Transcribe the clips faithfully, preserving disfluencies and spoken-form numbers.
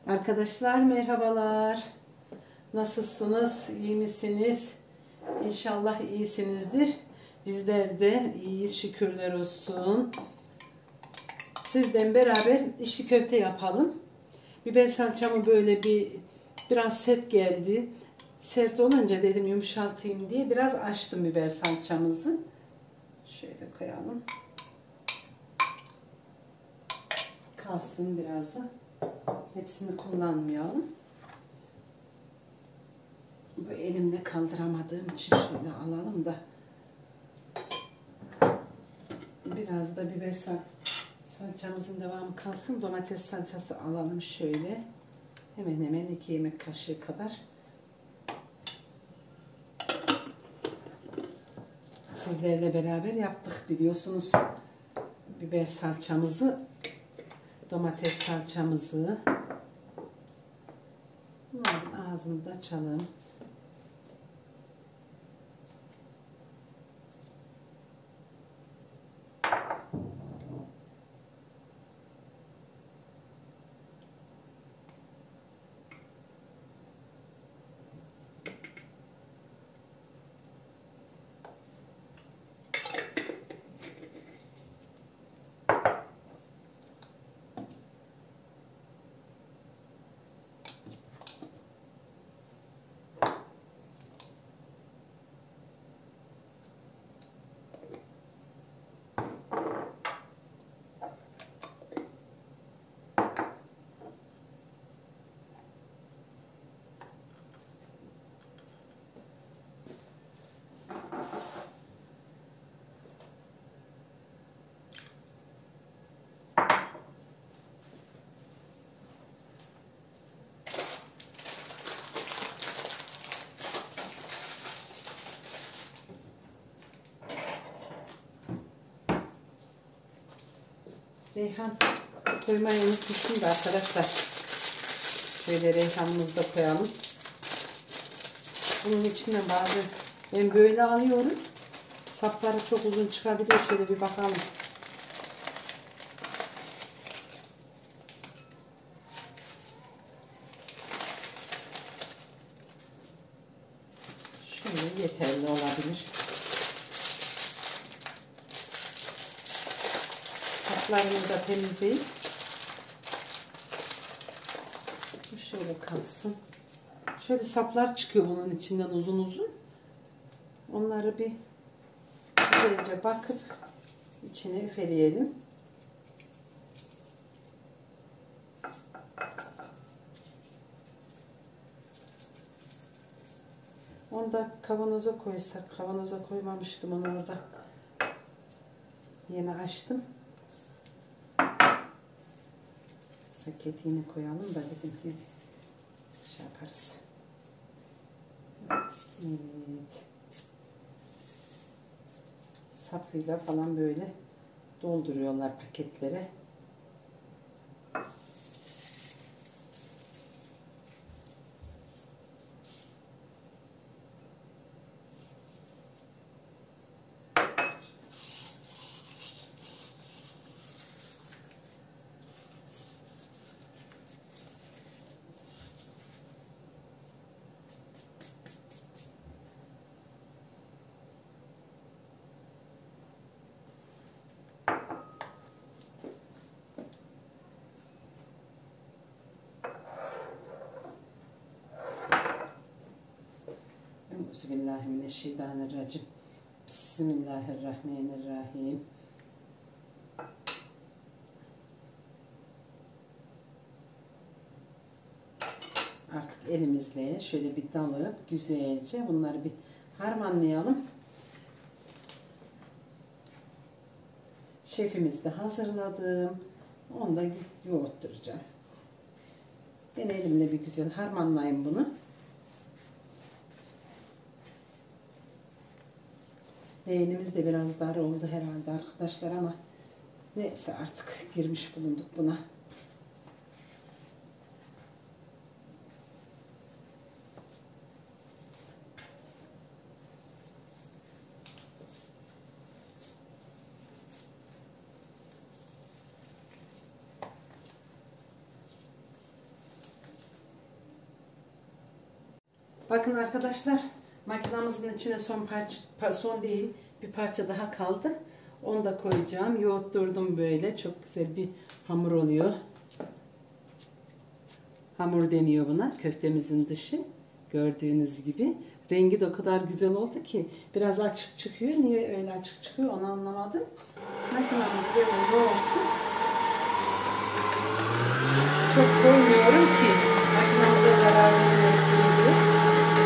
Arkadaşlar merhabalar. Nasılsınız? İyi misiniz? İnşallah iyisinizdir. Bizler de iyiyiz, şükürler olsun. Sizden beraber içli köfte yapalım. Biber salçamı böyle bir biraz sert geldi. Sert olunca dedim yumuşaltayım diye biraz açtım biber salçamızı. Şöyle koyalım. Kalsın biraz da. Hepsini kullanmayalım. Bu elimde kaldıramadığım için şöyle alalım da. Biraz da biber sal salçamızın devamı kalsın. Domates salçası alalım şöyle. Hemen hemen iki yemek kaşığı kadar. Sizlerle beraber yaptık biliyorsunuz. Biber salçamızı, domates salçamızı. Bunların ağzını da açalım. Reyhan koymayı unutmuşum da arkadaşlar. Şöyle reyhanımızı da koyalım. Bunun içinden bazı ben böyle alıyorum. Sapları çok uzun çıkabiliyor. Şöyle bir bakalım. Şöyle yeterli olabilir. Saplarını da temizleyip şöyle kalsın. Şöyle saplar çıkıyor bunun içinden uzun uzun. Onları bir güzelce bakıp içine üfeleyelim. Onu da kavanoza koysak. Kavanoza koymamıştım onu orada. Yeni açtım. Paketini koyalım da dedim ki şey yaparız. Evet. Sapıyla falan böyle dolduruyorlar paketlere. Bismillahirrahmanirrahim. Bismillahirrahmanirrahim. Artık elimizle şöyle bir dalıp güzelce bunları bir harmanlayalım. Şefimiz de hazırladım. Onu da yoğurtturacağım. Ben elimle bir güzel harmanlayayım bunu. Leğenimiz de biraz dar oldu herhalde arkadaşlar ama neyse artık girmiş bulunduk buna. Bakın arkadaşlar, makinamızın içine son parça, son değil bir parça daha kaldı. Onu da koyacağım. Yoğurtturdum böyle. Çok güzel bir hamur oluyor. Hamur deniyor buna. Köftemizin dışı. Gördüğünüz gibi. Rengi de o kadar güzel oldu ki. Biraz açık çıkıyor. Niye öyle açık çıkıyor onu anlamadım. Makinamız böyle yoğursun. Çok koymuyorum ki makinamıza zarar vermesin diye.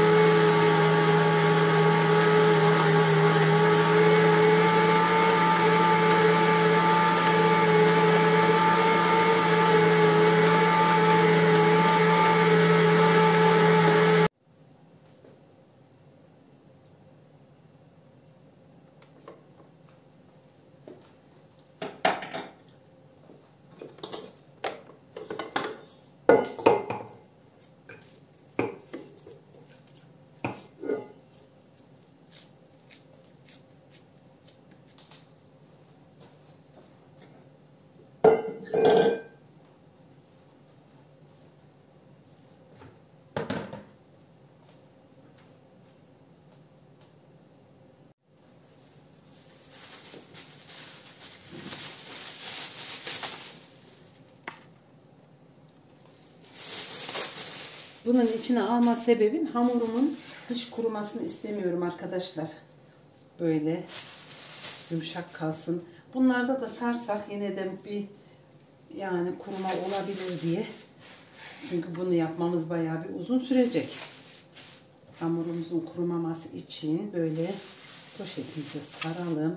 Bunun içine alma sebebim hamurumun hiç kurumasını istemiyorum arkadaşlar. Böyle yumuşak kalsın. Bunlarda da sarsak yine de bir yani kuruma olabilir diye. Çünkü bunu yapmamız bayağı bir uzun sürecek. Hamurumuzun kurumaması için böyle poşetimize saralım.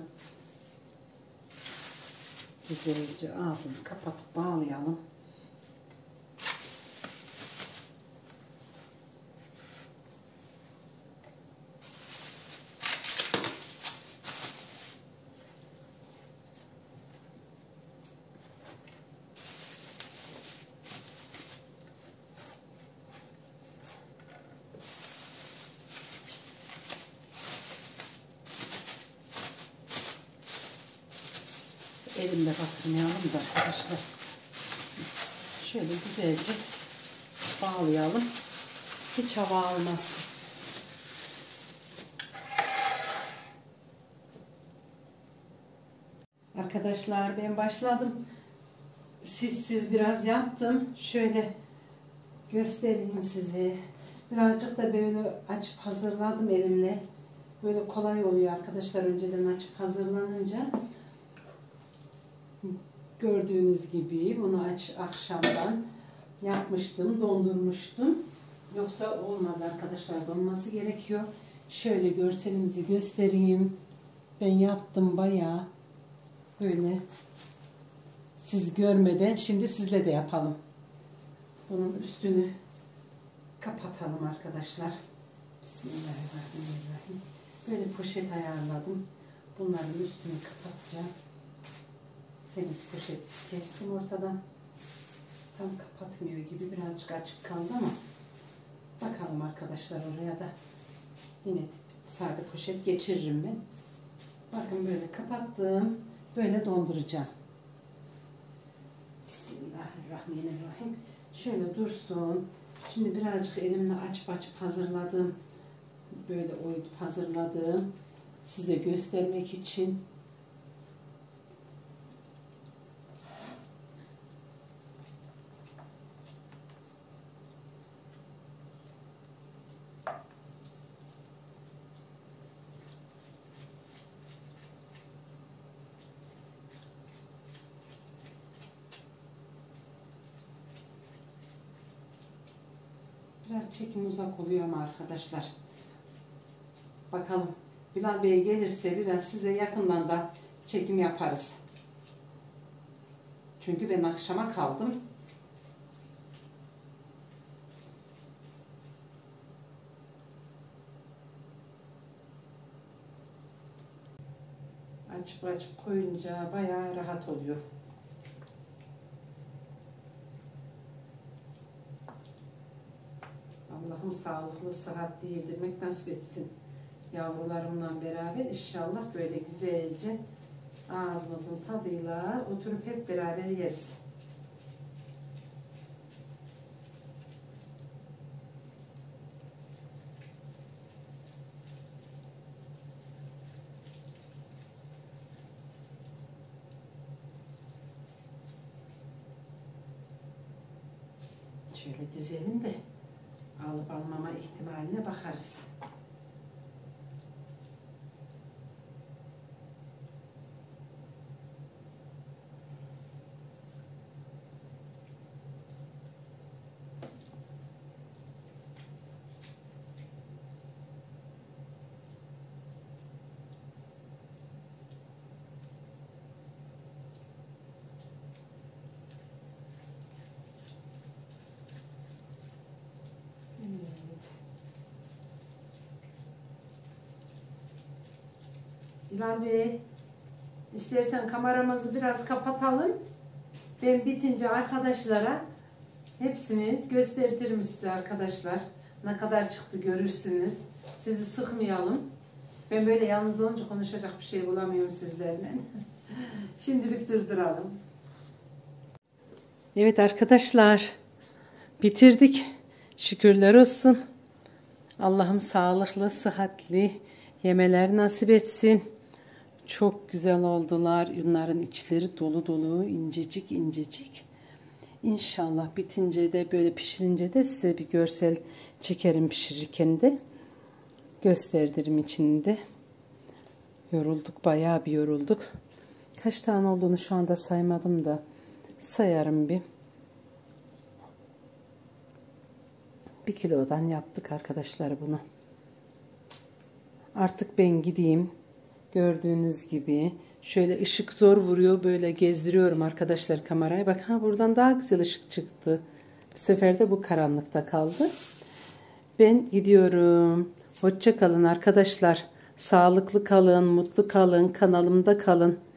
Güzelce ağzını kapatıp bağlayalım. Elimle batırmayalım da arkadaşlar. Şöyle güzelce bağlayalım. Hiç hava almasın. Arkadaşlar ben başladım. Siz siz biraz yaptım. Şöyle göstereyim size. Birazcık da böyle açıp hazırladım elimle. Böyle kolay oluyor arkadaşlar önceden açıp hazırlanınca. Gördüğünüz gibi bunu aç, akşamdan yapmıştım, dondurmuştum. Yoksa olmaz arkadaşlar, donması gerekiyor. Şöyle görselimizi göstereyim. Ben yaptım bayağı. Böyle siz görmeden şimdi sizle de yapalım. Bunun üstünü kapatalım arkadaşlar. Bismillahirrahmanirrahim. Böyle poşet ayarladım. Bunların üstünü kapatacağım. Temiz poşet kestim ortadan. Tam kapatmıyor gibi birazcık açık kaldı ama bakalım arkadaşlar oraya da yine sade poşet geçiririm ben. Bakın böyle kapattım. Böyle donduracağım. Bismillahirrahmanirrahim. Şöyle dursun. Şimdi birazcık elimle açıp açıp hazırladım. Böyle oyup hazırladım. Size göstermek için. Biraz çekim uzak oluyor ama arkadaşlar. Bakalım Bilal Bey gelirse biraz size yakından da çekim yaparız. Çünkü ben akşama kaldım. Açıp açıp koyunca bayağı rahat oluyor. Allah'ım sağlıklı, sıhhatli yedirmek nasip etsin. Yavrularımla beraber inşallah böyle güzelce ağzımızın tadıyla oturup hep beraber yeriz. Şöyle dizelim de alıp almama ihtimaline bakarız. İlhan Bey, istersen kameramızı biraz kapatalım. Ben bitince arkadaşlara hepsini gösteririm size arkadaşlar. Ne kadar çıktı görürsünüz. Sizi sıkmayalım. Ben böyle yalnız olunca konuşacak bir şey bulamıyorum sizlerle. Şimdilik durduralım. Evet arkadaşlar, bitirdik. Şükürler olsun. Allah'ım sağlıklı, sıhhatli yemeler nasip etsin. Çok güzel oldular. Bunların içleri dolu dolu, incecik incecik. İnşallah bitince de böyle pişirince de size bir görsel çekerim pişirirken de. Gösteririm içinde. Yorulduk, bayağı bir yorulduk. Kaç tane olduğunu şu anda saymadım da sayarım bir. Bir kilodan yaptık arkadaşlar bunu. Artık ben gideyim. Gördüğünüz gibi şöyle ışık zor vuruyor. Böyle gezdiriyorum arkadaşlar kamerayı. Bak ha buradan daha güzel ışık çıktı. Bu sefer de bu karanlıkta kaldı. Ben gidiyorum. Hoşça kalın arkadaşlar. Sağlıklı kalın, mutlu kalın, kanalımda kalın.